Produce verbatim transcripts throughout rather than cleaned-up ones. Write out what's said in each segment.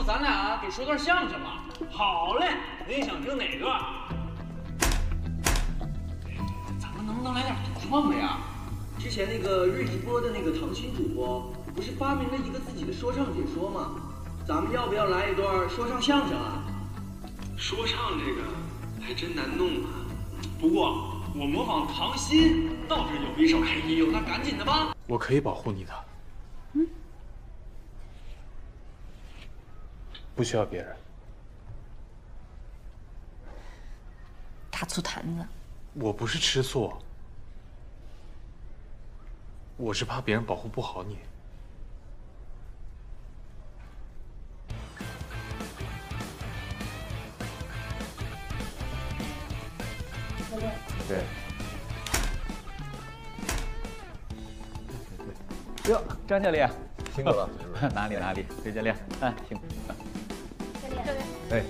咱俩给说段相声吧。好嘞，您想听哪段？咱们能不能来点独创的呀？之前那个日一播的那个唐鑫主播，不是发明了一个自己的说唱解说吗？咱们要不要来一段说唱相声啊？说唱这个还真难弄啊。不过我模仿唐鑫倒是有一手。哎呦，那赶紧的吧。 我可以保护你的。 嗯。 不需要别人。 大醋坛子。 我不是吃醋，我是怕别人保护不好你。 对。 哟，张教练， 辛苦了。 哪里哪里，崔教练，哎，辛苦。 教练，教练。 哎。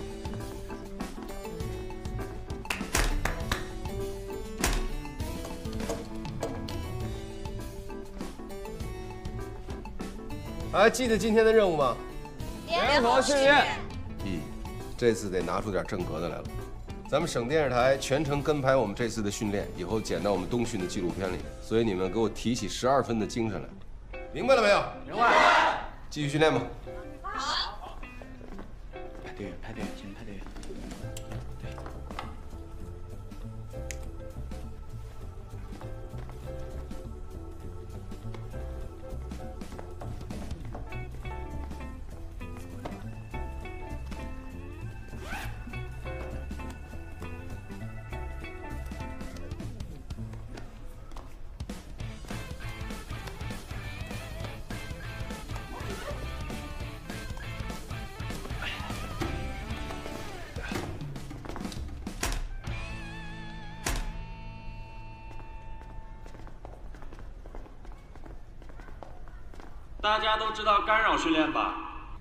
还记得今天的任务吗？ 联合训练。 嗯，这次得拿出点正格的来了。咱们省电视台全程跟拍我们这次的训练，以后剪到我们冬训的纪录片里。所以你们给我提起十二分的精神来，明白了没有？ 明白。 继续训练吧。 好。 排队员，排队员，请排队员。对。 大家都知道干扰训练吧？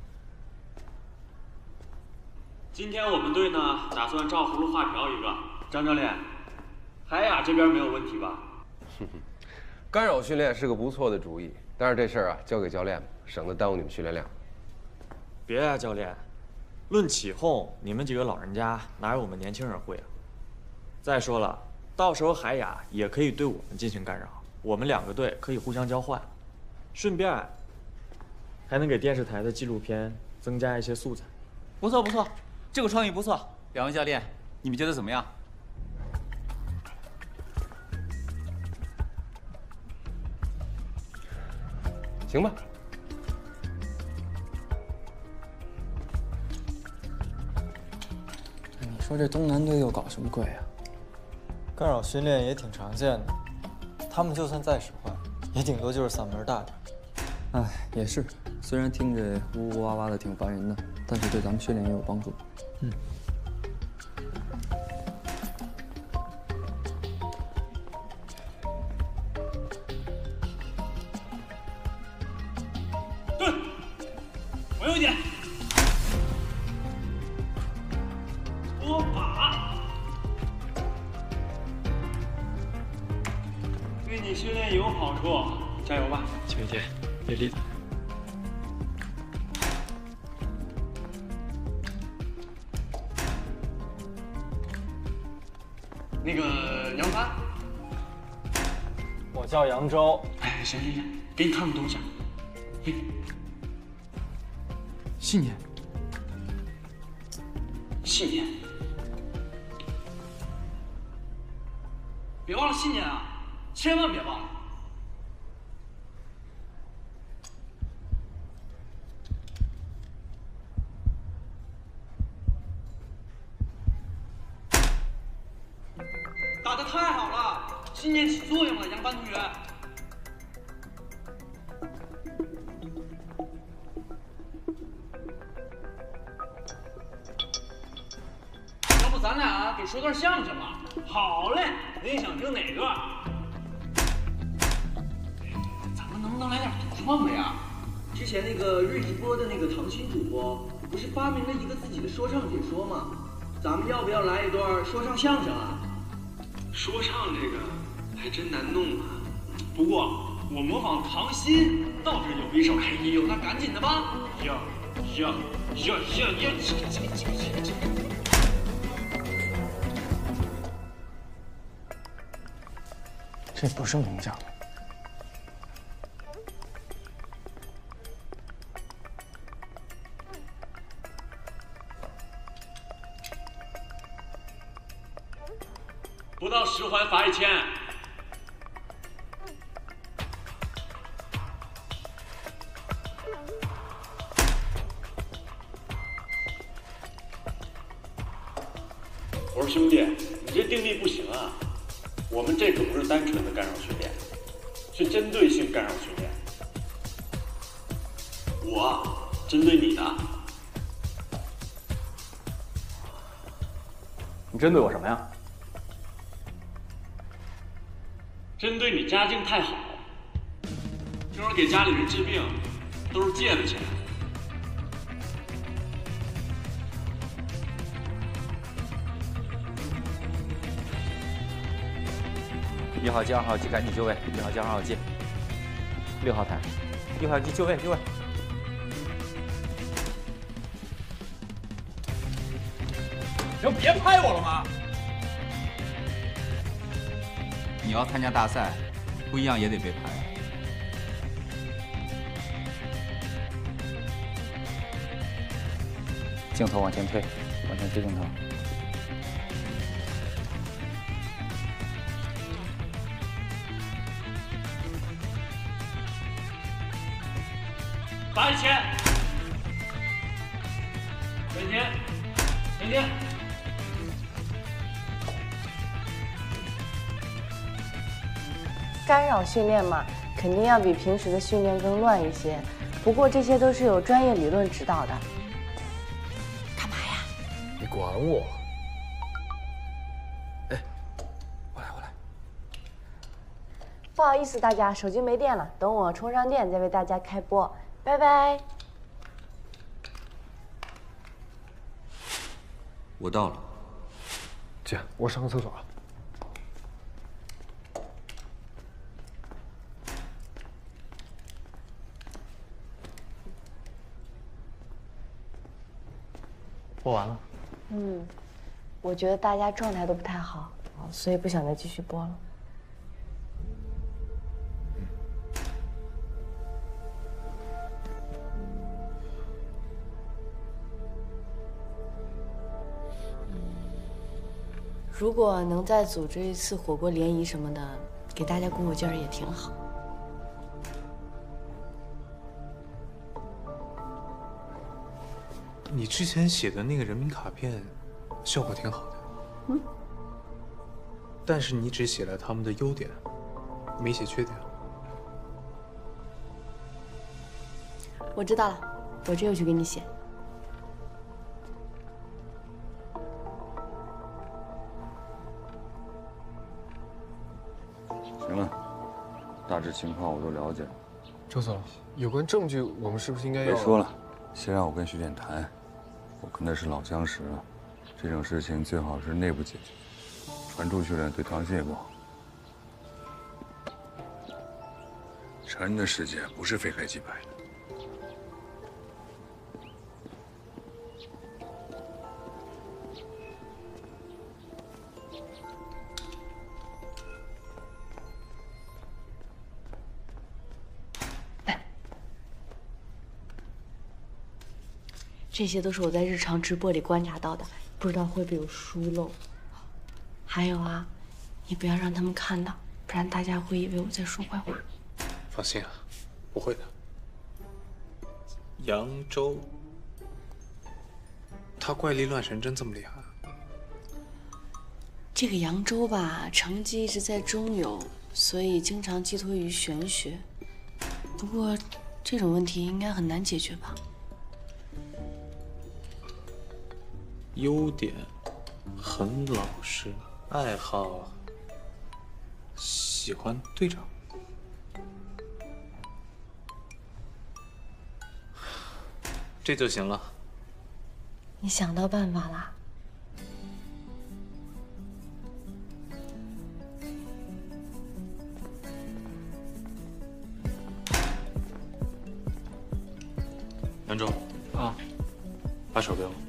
今天我们队呢，打算照葫芦画瓢一个。张教练，海雅这边没有问题吧？ 干扰训练是个不错的主意，但是这事儿啊，交给教练吧，省得耽误你们训练量。 别呀、啊，教练，论起哄，你们几个老人家哪有我们年轻人会啊？再说了，到时候海雅也可以对我们进行干扰，我们两个队可以互相交换，顺便还能给电视台的纪录片增加一些素材。 不错不错，这个创意不错。两位教练，你们觉得怎么样？ 行吧。 你说这东南队又搞什么鬼啊？ 干扰训练也挺常见的，他们就算再使坏，也顶多就是嗓门大点。 哎，也是，虽然听着呜呜哇哇的挺烦人的，但是对咱们训练也有帮助。嗯。 对，往右一点。拨把，对你训练有好处，加油吧， 邱一杰，别离他。 那个杨帆， 我叫扬州。 哎，行行行，给你看看东西。给你。 信念。 信念。别忘了信念啊！千万别忘了。打得太好了，信念起作用了，杨帆同学。要不咱俩给说段相声吧？好嘞，您想听哪段？咱们能不能来点独创的呀？之前那个日一播的那个唐鑫主播，不是发明了一个自己的说唱解说吗？咱们要不要来一段说唱相声啊？说唱这个还真难弄啊。不过我模仿唐鑫倒是有一手。哎呦，那赶紧的吧。行行。 行行行。 这不是名将。 不到十环罚一千。我说兄弟，你这定力不行啊！我们这可不是单纯的干扰训练，是针对性干扰训练。我针对你的。 你针对我什么呀？ 针对你家境太好，听说给家里人治病都是借的钱。 一号机、二号机赶紧就位，一号机、二号机。六号台，一号机就位就位。 能别拍我了吗？ 你要参加大赛，不一样也得被拍。镜头往前推，往前推镜头。 罚一千。暂停，暂停。 干扰训练嘛，肯定要比平时的训练更乱一些。不过这些都是有专业理论指导的。干嘛呀？ 你管我？哎，我来，我来。 不好意思，大家，手机没电了，等我充上电再为大家开播，拜拜。 我到了。 姐，我上个厕所了。 播完了。 嗯，我觉得大家状态都不太好，所以不想再继续播了。如果能再组织一次火锅联谊什么的，给大家鼓鼓劲儿也挺好。 你之前写的那个人名卡片，效果挺好的。嗯。但是你只写了他们的优点，没写缺点。 我知道了，我这就去给你写。 行了，大致情况我都了解了。 周总，有关证据，我们是不是应该要？ 别说了，先让我跟徐典谈。 我跟他是老相识了，这种事情最好是内部解决，传出去了对唐鑫也不好。成人的世界不是非黑即白的。 这些都是我在日常直播里观察到的，不知道会不会有疏漏。还有啊，你不要让他们看到，不然大家会以为我在说坏话。 放心啊，不会的。扬州，他怪力乱神真这么厉害？ 这个扬州吧，成绩一直在中游，所以经常寄托于玄学。不过这种问题应该很难解决吧？ 优点，很老实，爱好喜欢队长。这就行了。 你想到办法啦？ 杨周， 啊， 把手给我。